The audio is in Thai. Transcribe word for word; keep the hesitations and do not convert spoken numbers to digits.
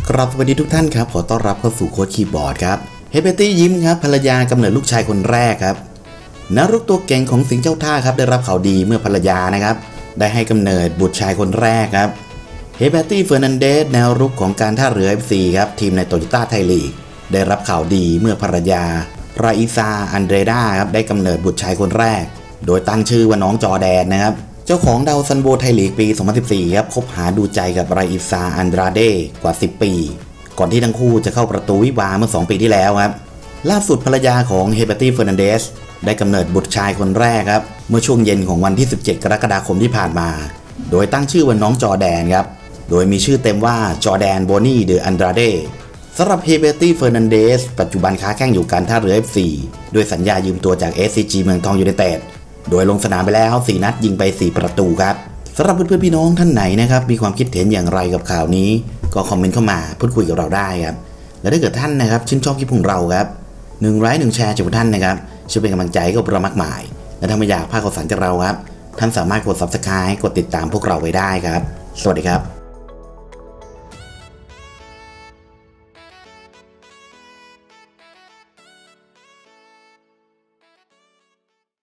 ครับสวัสดีทุกท่านครับขอต้อนรับเข้าสู่โค้ชคีย์บอร์ดครับเฮเบตี้ยิ้มครับภรรยากำเนิดลูกชายคนแรกครับนักรุกตัวเก่งของสิงห์เจ้าท่าครับได้รับข่าวดีเมื่อภรรยานะครับได้ให้กำเนิดบุตรชายคนแรกครับเฮเบตี้เฟอร์นันเดสแนวรุกของการท่าเรือ เอฟ ซี ครับทีมในโตโยต้าไทยลีกได้รับข่าวดีเมื่อภรรยาราอิซาอันเดรดาครับได้กำเนิดบุตรชายคนแรกโดยตั้งชื่อว่าน้องจอแดนนะครับเจ้าของดาวซันโบไทยลีกปี สองพันสิบสี่ ครับคบหาดูใจกับราอิซาอันดราเดกว่า สิบ ปีก่อนที่ทั้งคู่จะเข้าประตูวิวาห์เมื่อ สอง ปีที่แล้วครับล่าสุดภรรยาของเฮเบตี้เฟอร์นันเดสได้กำเนิดบุตรชายคนแรกครับเมื่อช่วงเย็นของวันที่ สิบเจ็ด กรกฎาคมที่ผ่านมาโดยตั้งชื่อว่าน้องจอแดนครับโดยมีชื่อเต็มว่าจอแดนโบนี่เดออันดราเดสำหรับเฮเบตี้เฟอร์นันเดสปัจจุบันค้าแข่งอยู่การท่าเรือ เอฟ ซี ด้วยสัญญายืมตัวจาก เอส ซี จี เมืองทองยูไนเต็ดโดยลงสนามไปแล้วสี่นัดยิงไปสี่ประตูครับสำหรับเพื่อนๆพี่น้องท่านไหนนะครับมีความคิดเห็นอย่างไรกับข่าวนี้ก็คอมเมนต์เข้ามาพูดคุยกับเราได้ครับและถ้าเกิดท่านนะครับชื่นชอบคลิปของเราครับหนึ่งไลค์หนึ่งแชร์จากท่านนะครับช่วยเป็นกำลังใจให้กับเรามากมายและถ้าไม่อยากพลาดข่าวสารจากเราครับท่านสามารถกด ซับสไครบ์ กดติดตามพวกเราไว้ได้ครับสวัสดีครับ